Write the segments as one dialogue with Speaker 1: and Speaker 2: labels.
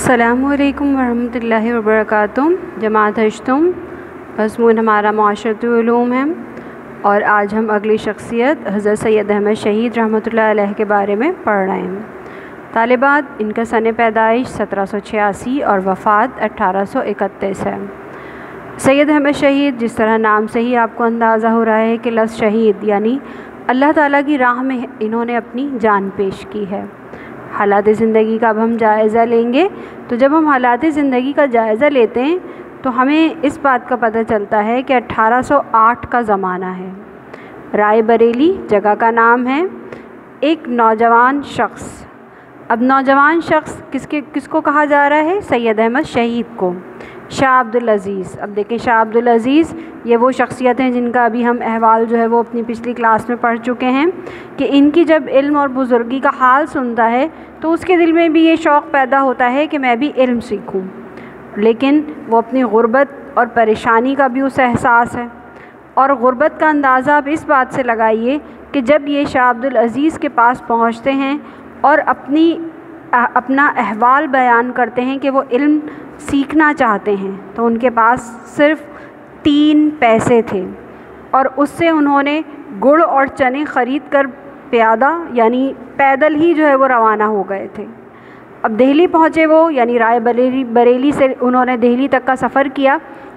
Speaker 1: السلام علیکم ورحمۃ اللہ وبرکاتہ۔ جماعت ہشتم مضمون ہمارا معاشرتی علوم ہے، اور آج ہم اگلی شخصیت حضرت سید احمد شہید رحمۃ اللہ علیہ کے بارے میں پڑھ رہے ہیں۔ طالبات، ان کا سن پیدائش 1786 اور وفات 1831 ہے۔ سید احمد شہید، جس طرح نام سے ہی آپ کو اندازہ ہو رہا ہے کہ لفظ شہید یعنی اللہ تعالیٰ کی راہ میں انہوں نے اپنی جان پیش کی ہے۔ حالات زندگی کا اب ہم جائزہ لیں گے، تو جب ہم حالات زندگی کا جائزہ لیتے ہیں تو ہمیں اس بات کا پتہ چلتا ہے کہ 1808 کا زمانہ ہے۔ رائے بریلی جگہ کا نام ہے۔ ایک نوجوان شخص، اب نوجوان شخص کس کو کہا جا رہا ہے؟ سید احمد شہید کو، شاہ عبدالعزیز۔ اب دیکھیں، شاہ عبدالعزیز یہ وہ شخصیت ہیں جن کا ابھی ہم احوال جو ہے وہ اپنی پچھلی کلاس میں پڑھ چکے ہیں کہ ان کی جب علم اور بزرگی کا حال سنتا ہے تو اس کے دل میں بھی یہ شوق پیدا ہوتا ہے کہ میں بھی علم سیکھوں، لیکن وہ اپنی غربت اور پریشانی کا بھی اسے احساس ہے۔ اور غربت کا اندازہ آپ اس بات سے لگائیے کہ جب یہ شاہ عبدالعزیز کے پاس پہنچتے ہیں اور اپنا احوال بیان کرتے ہیں کہ وہ علم سیکھنا چاہتے ہیں، تو ان کے پاس صرف 3 پیسے تھے، اور اس سے انہوں نے گڑ اور چنے خرید کر پیادہ یعنی پیدل ہی جو ہے وہ روانہ ہو گئے تھے۔ اب دہلی پہنچے وہ، یعنی رائے بریلی سے انہوں نے دہلی تک کا سفر کیا،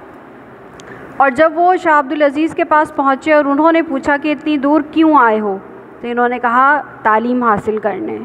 Speaker 1: اور جب وہ شاہ عبدالعزیز کے پاس پہنچے اور انہوں نے پوچھا کہ اتنی دور کیوں آئے ہو، تو انہوں نے کہا تعلیم حاصل کرنے۔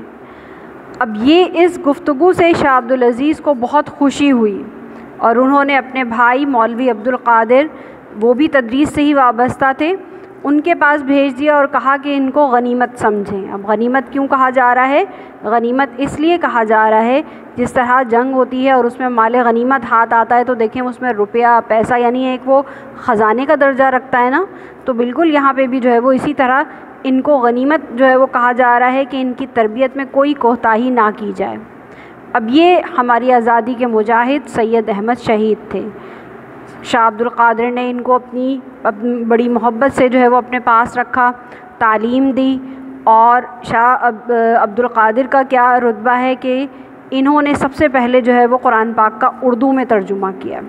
Speaker 1: اب یہ اس گفتگو سے شاہ عبدالعزیز کو بہت خوشی ہوئی، اور انہوں نے اپنے بھائی مولوی عبدالقادر، وہ بھی تدریس سے ہی وابستہ تھے، ان کے پاس بھیج دیا اور کہا کہ ان کو غنیمت سمجھیں۔ اب غنیمت کیوں کہا جا رہا ہے؟ غنیمت اس لیے کہا جا رہا ہے، جس طرح جنگ ہوتی ہے اور اس میں مال غنیمت ہاتھ آتا ہے تو دیکھیں اس میں روپیہ پیسہ یعنی ایک وہ خزانے کا درجہ رکھتا ہے نا، تو بالکل یہاں پہ بھی جو ہے وہ اسی طرح ان کو غنیمت جو ہے وہ کہا جا رہا ہے کہ ان کی تربیت میں کوئی کوتاہی نہ کی جائے۔ اب یہ ہماری آزادی کے مجاہد سید احمد شہید تھے۔ شاہ عبدالقادر نے ان کو اپنی بڑی محبت سے جو ہے وہ اپنے پاس رکھا، تعلیم دی، اور شاہ عبدالقادر کا کیا رتبہ ہے کہ انہوں نے سب سے پہلے جو ہے وہ قرآن پاک کا اردو میں ترجمہ کیا۔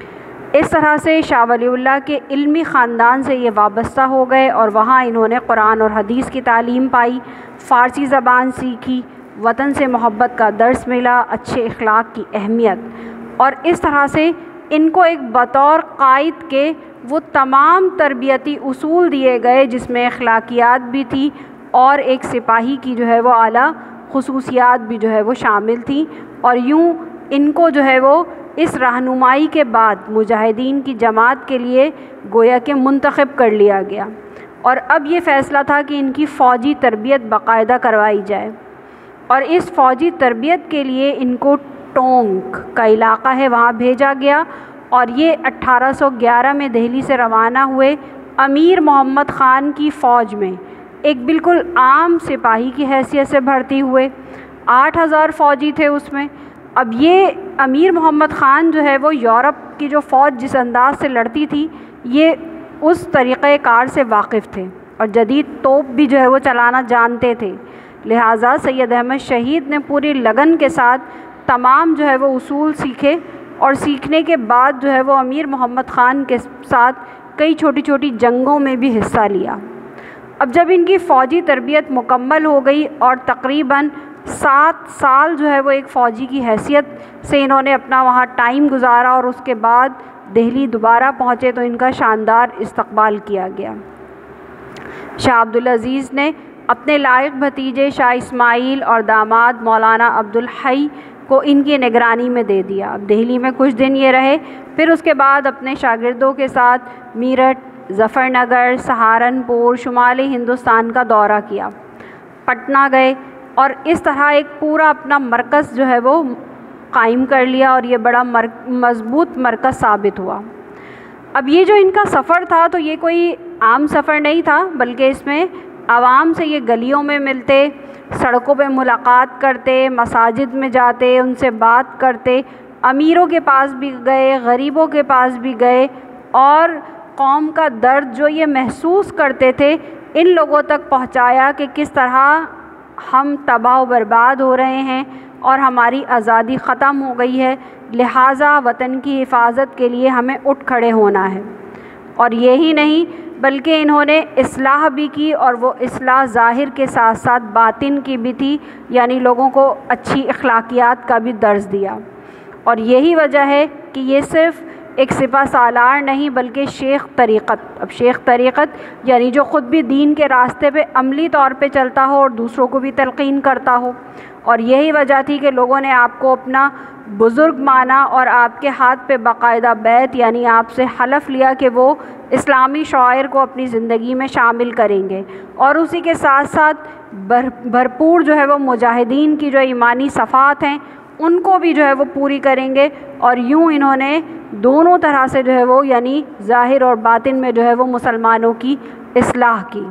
Speaker 1: اس طرح سے شاہ ولی اللہ کے علمی خاندان سے یہ وابستہ ہو گئے، اور وہاں انہوں نے قرآن اور حدیث کی تعلیم پائی، فارسی زبان سیکھی، وطن سے محبت کا درس ملا، اچھے اخلاق کی اہمیت، اور اس طرح سے ان کو ایک بطور قائد کے وہ تمام تربیتی اصول دیے گئے جس میں اخلاقیات بھی تھی، اور ایک سپاہی کی جو ہے وہ اعلیٰ خصوصیات بھی جو ہے وہ شامل تھیں، اور یوں ان کو جو ہے وہ اس رہنمائی کے بعد مجاہدین کی جماعت کے لیے گویا کہ منتخب کر لیا گیا، اور اب یہ فیصلہ تھا کہ ان کی فوجی تربیت باقاعدہ کروائی جائے، اور اس فوجی تربیت کے لیے ان کو ٹونک کا علاقہ ہے وہاں بھیجا گیا، اور یہ 1811 میں دہلی سے روانہ ہوئے امیر محمد خان کی فوج میں ایک بالکل عام سپاہی کی حیثیت سے بھرتی ہوئے۔ 8000 فوجی تھے اس میں۔ اب یہ امیر محمد خان جو ہے وہ یورپ کی جو فوج جس انداز سے لڑتی تھی، یہ اس طریقۂ کار سے واقف تھے، اور جدید توپ بھی جو ہے وہ چلانا جانتے تھے، لہٰذا سید احمد شہید نے پوری لگن کے ساتھ تمام جو ہے وہ اصول سیکھے، اور سیکھنے کے بعد جو ہے وہ امیر محمد خان کے ساتھ کئی چھوٹی چھوٹی جنگوں میں بھی حصہ لیا۔ اب جب ان کی فوجی تربیت مکمل ہو گئی اور تقریباً 7 سال جو ہے وہ ایک فوجی کی حیثیت سے انہوں نے اپنا وہاں ٹائم گزارا، اور اس کے بعد دہلی دوبارہ پہنچے تو ان کا شاندار استقبال کیا گیا۔ شاہ عبدالعزیز نے اپنے لائق بھتیجے شاہ اسماعیل اور داماد مولانا عبدالحی کو ان کی نگرانی میں دے دیا۔ اب دہلی میں کچھ دن یہ رہے، پھر اس کے بعد اپنے شاگردوں کے ساتھ میرٹھ، ظفر نگر، سہارنپور، شمالی ہندوستان کا دورہ کیا، پٹنہ گئے، اور اس طرح ایک پورا اپنا مرکز جو ہے وہ قائم کر لیا، اور یہ بڑا مضبوط مرکز ثابت ہوا۔ اب یہ جو ان کا سفر تھا تو یہ کوئی عام سفر نہیں تھا، بلکہ اس میں عوام سے یہ گلیوں میں ملتے، سڑکوں پہ ملاقات کرتے، مساجد میں جاتے، ان سے بات کرتے، امیروں کے پاس بھی گئے، غریبوں کے پاس بھی گئے، اور قوم کا درد جو یہ محسوس کرتے تھے ان لوگوں تک پہنچایا کہ کس طرح ہم تباہ و برباد ہو رہے ہیں، اور ہماری آزادی ختم ہو گئی ہے، لہٰذا وطن کی حفاظت کے لیے ہمیں اٹھ کھڑے ہونا ہے۔ اور یہی نہیں بلکہ انہوں نے اصلاح بھی کی، اور وہ اصلاح ظاہر کے ساتھ ساتھ باطن کی بھی تھی، یعنی لوگوں کو اچھی اخلاقیات کا بھی درس دیا۔ اور یہی وجہ ہے کہ یہ صرف ایک سپہ سالار نہیں بلکہ شیخ طریقت، اب شیخ طریقت یعنی جو خود بھی دین کے راستے پہ عملی طور پہ چلتا ہو اور دوسروں کو بھی تلقین کرتا ہو۔ اور یہی وجہ تھی کہ لوگوں نے آپ کو اپنا بزرگ مانا اور آپ کے ہاتھ پہ باقاعدہ بیعت یعنی آپ سے حلف لیا کہ وہ اسلامی شعائر کو اپنی زندگی میں شامل کریں گے، اور اسی کے ساتھ ساتھ بھرپور جو ہے وہ مجاہدین کی جو ایمانی صفات ہیں ان کو بھی جو ہے وہ پوری کریں گے۔ اور یوں انہوں نے دونوں طرح سے جو ہے وہ یعنی ظاہر اور باطن میں جو ہے وہ مسلمانوں کی اصلاح کی۔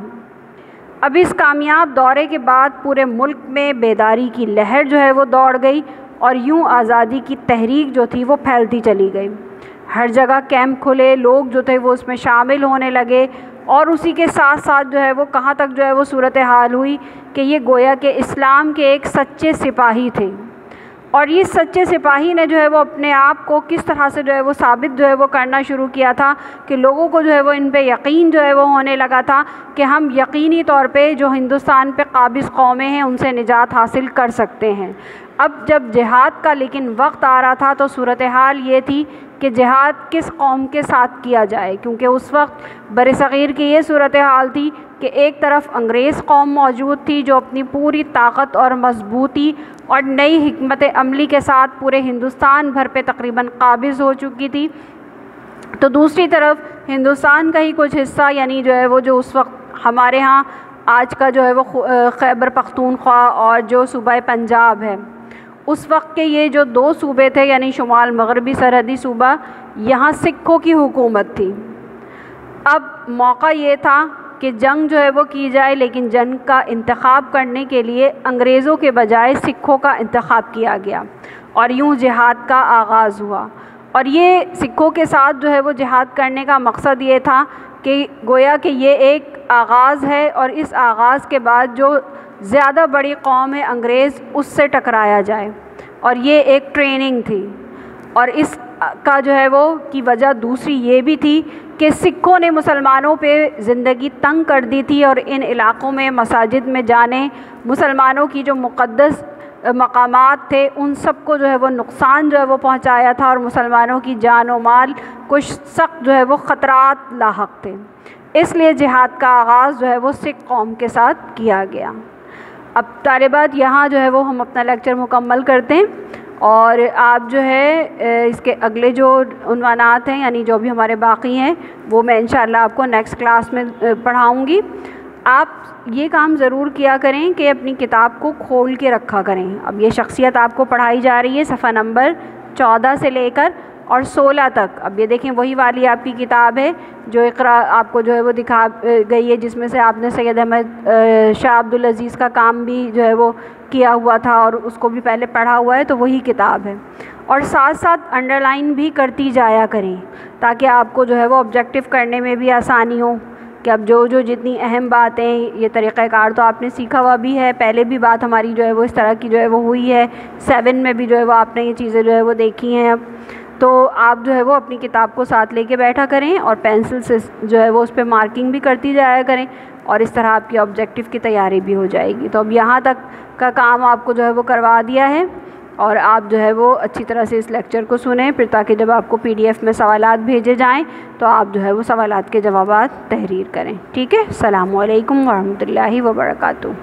Speaker 1: اب اس کامیاب دورے کے بعد پورے ملک میں بیداری کی لہر جو ہے وہ دوڑ گئی، اور یوں آزادی کی تحریک جو تھی وہ پھیلتی چلی گئی۔ ہر جگہ کیمپ کھلے، لوگ جو تھے وہ اس میں شامل ہونے لگے، اور اسی کے ساتھ ساتھ جو ہے وہ کہاں تک جو ہے وہ صورتحال ہوئی کہ یہ گویا کہ اسلام کے ایک سچے سپاہی تھے۔ اور یہ سچے سپاہی نے جو ہے وہ اپنے آپ کو کس طرح سے جو ہے وہ ثابت جو ہے وہ کرنا شروع کیا تھا کہ لوگوں کو جو ہے وہ ان پہ یقین جو ہے وہ ہونے لگا تھا کہ ہم یقینی طور پہ جو ہندوستان پہ قابض قومیں ہیں ان سے نجات حاصل کر سکتے ہیں۔ اب جب جہاد کا لیکن وقت آ رہا تھا تو صورتحال یہ تھی کہ جہاد کس قوم کے ساتھ کیا جائے، کیونکہ اس وقت برصغیر کی یہ صورتحال تھی کہ ایک طرف انگریز قوم موجود تھی جو اپنی پوری طاقت اور مضبوطی اور نئی حکمت عملی کے ساتھ پورے ہندوستان بھر پہ تقریباً قابض ہو چکی تھی، تو دوسری طرف ہندوستان کا ہی کچھ حصہ یعنی جو ہے وہ جو اس وقت ہمارے ہاں آج کا جو ہے وہ خیبر پختونخوا اور جو صوبہ پنجاب ہے، اس وقت کے یہ جو دو صوبے تھے یعنی شمال مغربی سرحدی صوبہ، یہاں سکھوں کی حکومت تھی۔ اب موقع یہ تھا کہ جنگ جو ہے وہ کی جائے، لیکن جنگ کا انتخاب کرنے کے لیے انگریزوں کے بجائے سکھوں کا انتخاب کیا گیا، اور یوں جہاد کا آغاز ہوا۔ اور یہ سکھوں کے ساتھ جو ہے وہ جہاد کرنے کا مقصد یہ تھا کہ گویا کہ یہ ایک آغاز ہے، اور اس آغاز کے بعد جو زیادہ بڑی قوم ہے انگریز اس سے ٹکرایا جائے، اور یہ ایک ٹریننگ تھی۔ اور اس کا جو ہے وہ کی وجہ دوسری یہ بھی تھی کہ سکھوں نے مسلمانوں پہ زندگی تنگ کر دی تھی، اور ان علاقوں میں مساجد میں جانے، مسلمانوں کی جو مقدس مقامات تھے ان سب کو جو ہے وہ نقصان جو ہے وہ پہنچایا تھا، اور مسلمانوں کی جان و مال کچھ سخت جو ہے وہ خطرات لاحق تھے۔ اس لیے جہاد کا آغاز جو ہے وہ سکھ قوم کے ساتھ کیا گیا۔ اب طالبات یہاں جو ہے وہ ہم اپنا لیکچر مکمل کرتے ہیں، اور آپ جو ہے اس کے اگلے جو عنوانات ہیں یعنی جو بھی ہمارے باقی ہیں وہ میں انشاءاللہ آپ کو نیکسٹ کلاس میں پڑھاؤں گی۔ آپ یہ کام ضرور کیا کریں کہ اپنی کتاب کو کھول کے رکھا کریں۔ اب یہ شخصیت آپ کو پڑھائی جا رہی ہے صفحہ نمبر 14 سے لے کر اور 16 تک۔ اب یہ دیکھیں وہی والی آپ کی کتاب ہے جو اقرا آپ کو جو ہے وہ دکھا گئی ہے، جس میں سے آپ نے سید احمد شاہ عبدالعزیز کا کام بھی جو ہے وہ کیا ہوا تھا اور اس کو بھی پہلے پڑھا ہوا ہے، تو وہی کتاب ہے۔ اور ساتھ ساتھ انڈر لائن بھی کرتی جایا کریں تاکہ آپ کو جو ہے وہ آبجیکٹو کرنے میں بھی آسانی ہو کہ اب جو جتنی اہم باتیں، یہ طریقہ کار تو آپ نے سیکھا ہوا بھی ہے، پہلے بھی بات ہماری جو ہے وہ اس طرح کی جو ہے وہ ہوئی ہے، 7 میں بھی جو ہے وہ آپ نے یہ چیزیں جو ہے وہ دیکھی ہیں۔ اب تو آپ جو ہے وہ اپنی کتاب کو ساتھ لے کے بیٹھا کریں اور پینسل سے جو ہے وہ اس پہ مارکنگ بھی کرتی جایا کریں، اور اس طرح آپ کی آبجیکٹو کی تیاری بھی ہو جائے گی۔ تو اب یہاں تک کا کام آپ کو جو ہے وہ کروا دیا ہے، اور آپ جو ہے وہ اچھی طرح سے اس لیکچر کو سنیں، پھر تاکہ جب آپ کو PDF میں سوالات بھیجے جائیں تو آپ جو ہے وہ سوالات کے جوابات تحریر کریں۔ ٹھیک ہے، السلام علیکم ورحمۃ اللہ وبرکاتہ۔